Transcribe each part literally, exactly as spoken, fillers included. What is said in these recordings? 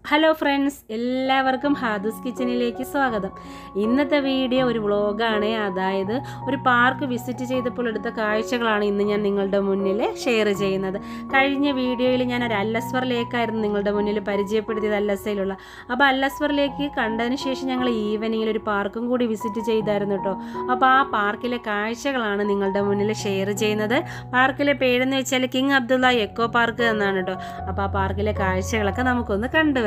Hello friends, എല്ലാവർക്കും ഹാദൂസ് കിച്ചണിലേക്ക് സ്വാഗതം. ഇന്നത്തെ വീഡിയോ ഒരു വ്ളോഗാണ്. അതായത് ഒരു പാർക്ക് വിസിറ്റ് ചെയ്തപ്പോൾ എടുത്ത കാഴ്ചകളാണ് ഇന്ന് ഞാൻ നിങ്ങളുടെ മുന്നിൽ ഷെയർ ചെയ്യുന്നത്. കഴിഞ്ഞ വീഡിയോയിൽ ഞാൻ ഒരു അല്ലസ്വർ ലേക്കായിരുന്നു നിങ്ങളുടെ മുന്നിൽ പരിചയപ്പെടുത്തിയത്, അല്ലസയിലുള്ള. അപ്പോൾ അല്ലസ്വർ ലേക്ക് കണ്ടതിന് ശേഷം ഞങ്ങൾ ഈവനിങ്ങിൽ ഒരു പാർക്കും കൂടി വിസിറ്റ് ചെയ്തായിരുന്നു കേട്ടോ. അപ്പോൾ ആ പാർക്കിലെ കാഴ്ചകളാണ് നിങ്ങളുടെ മുന്നിൽ ഷെയർ ചെയ്യുന്നത്. പാർക്കിലെ പേരെന്ന് വെച്ചാൽ കിങ് അബ്ദുള്ള എക്കോ പാർക്ക് എന്നാണ് കേട്ടോ. അപ്പോൾ ആ പാർക്കിലെ കാഴ്ചകളൊക്കെ നമുക്കൊന്ന് കണ്ടുവരാം.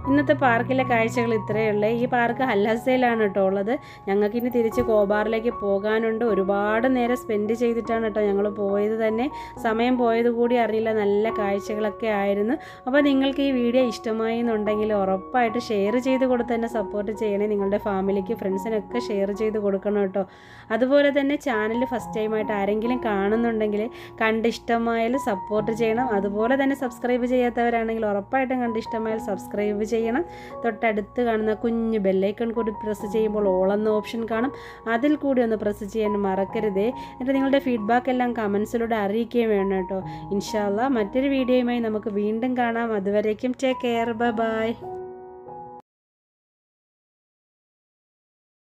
ഇന്നത്തെ പാർക്കിലെ കാഴ്ചകൾ ഇത്രയേ ഉള്ളൂ. ഈ പാർക്ക് ഹല്ലസയിലാണ് കേട്ടോ ഉള്ളത്. ഞങ്ങൾക്കിനി തിരിച്ച് കോബാറിലേക്ക് പോകാനുണ്ട്. ഒരുപാട് നേരം സ്പെൻഡ് ചെയ്തിട്ടാണ് കേട്ടോ ഞങ്ങൾ പോയത് തന്നെ. സമയം പോയത് കൂടി അറിയില്ല. നല്ല കാഴ്ചകളൊക്കെ ആയിരുന്നു. അപ്പോൾ നിങ്ങൾക്ക് ഈ വീഡിയോ ഇഷ്ടമായി എന്നുണ്ടെങ്കിൽ ഉറപ്പായിട്ട് ഷെയർ ചെയ്ത് കൊടുത്ത് തന്നെ സപ്പോർട്ട് ചെയ്യണേ. നിങ്ങളുടെ ഫാമിലിക്ക് ഫ്രണ്ട്സിനൊക്കെ ഷെയർ ചെയ്ത് കൊടുക്കണം കേട്ടോ. അതുപോലെ തന്നെ ചാനൽ ഫസ്റ്റ് ടൈമായിട്ട് ആരെങ്കിലും കാണുന്നുണ്ടെങ്കിൽ കണ്ട് ഇഷ്ടമായാലും സപ്പോർട്ട് ചെയ്യണം. അതുപോലെ തന്നെ സബ്സ്ക്രൈബ് ചെയ്യാത്തവരാണെങ്കിൽ ഉറപ്പായിട്ടും കണ്ട് ഇഷ്ടമായാൽ സബ്സ്ക്രൈബ് ചെയ്യണം. തൊട്ടടുത്ത് കാണുന്ന കുഞ്ഞ് ബെല്ലൈക്കൺ കൂടി പ്രസ് ചെയ്യുമ്പോൾ ഓൾ എന്ന ഓപ്ഷൻ കാണും. അതിൽ കൂടി ഒന്ന് പ്രസ് ചെയ്യാൻ മറക്കരുതേ. എന്നിട്ട് നിങ്ങളുടെ ഫീഡ്ബാക്ക് എല്ലാം കമൻസിലൂടെ അറിയിക്കുകയും വേണം കേട്ടോ. ഇൻഷാ അല്ലാഹ് മറ്റൊരു വീഡിയോയുമായി നമുക്ക് വീണ്ടും കാണാം. അതുവരേക്കും ടേക്ക് കെയർ. Bye bye.